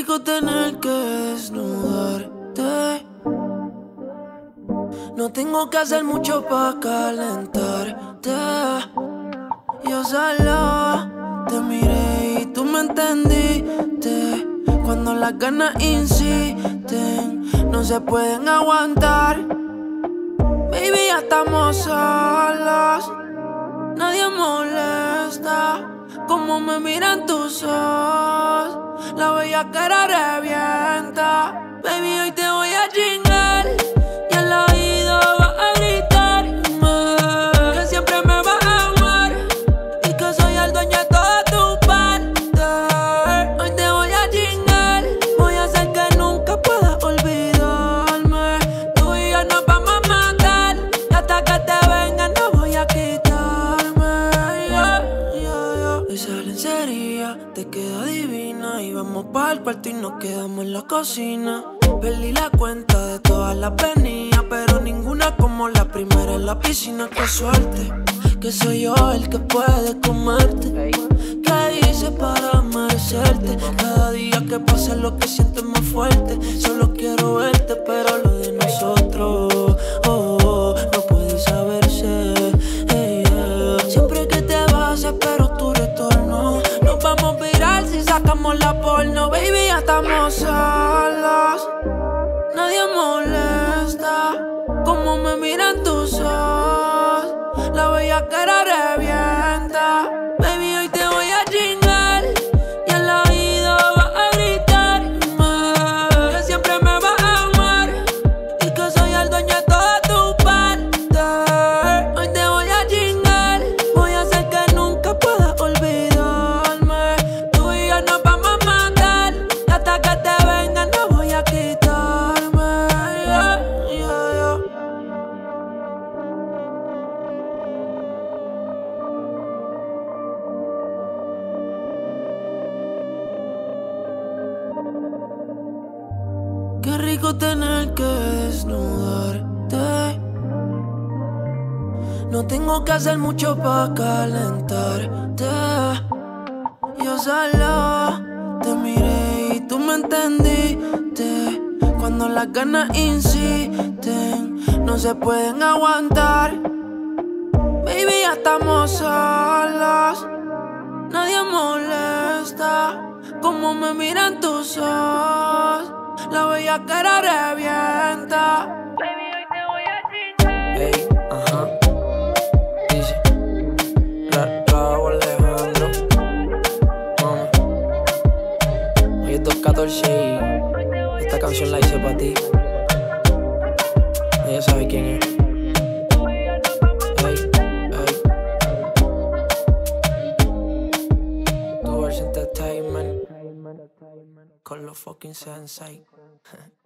rico tener que desnudarte. No tengo que hacer mucho pa' calentarte. Yo solo te miré y tú me entendiste. Cuando las ganas insisten, no se pueden aguantar. Baby, ya estamos solos. Nadie molesta como me miran tus ojos. La bellaquera revienta. Baby, hoy te voy a chingar y al oído vas a gritarme que siempre me vas a amar y que soy el dueño de toda tu parte. Hoy te voy a chingar, voy a hacer que nunca puedas olvidarme. Tú y yo nos vamos a matar y hasta que te venga no voy a quitarme. Esa lencería te queda divina y vamos pa'l cuarto y nos quedamos en la cocina. Perdí la cuenta de todas las venidas, pero ninguna como la primera en la piscina. Qué suerte, que soy yo el que puede comerte. ¿Qué hice para merecerte? Cada día que pasa lo que siento es más fuerte. Solo quiero verte, pero lo de nosotros no puede saberse. Siempre que te vas espero tu retorno. Nos vamos a virar si sacamos la porno. Baby, ya estamos solos. Nadie molesta como me miran tus ojos. La bellaquera revienta. Baby, hoy te voy a chingar y al oído vas a gritarme que siempre me vas a amar y que soy el dueño de toda tu parte. Hoy te voy a chingar, voy a hacer que nunca puedas olvidarme. Tú y yo nos vamos a matar y hasta que te venga no voy a quitarme. Qué rico tener que desnudarte. No tengo que hacer mucho pa' calentarte. Yo solo te miré y tú me entendiste. Cuando las ganas insisten, no se pueden aguantar. Baby, ya estamos solos. Nadie molesta como me miran tus ojos. La bellaquera revienta. Baby, hoy te voy a chingar. Ey, ajá. Dice Raúl Alejandro. Mama. Hoy es 214 y esta canción la hice pa' ti. Ella sabe quién es. Ey, ey. Towards Entertainment con los fucking Sensei.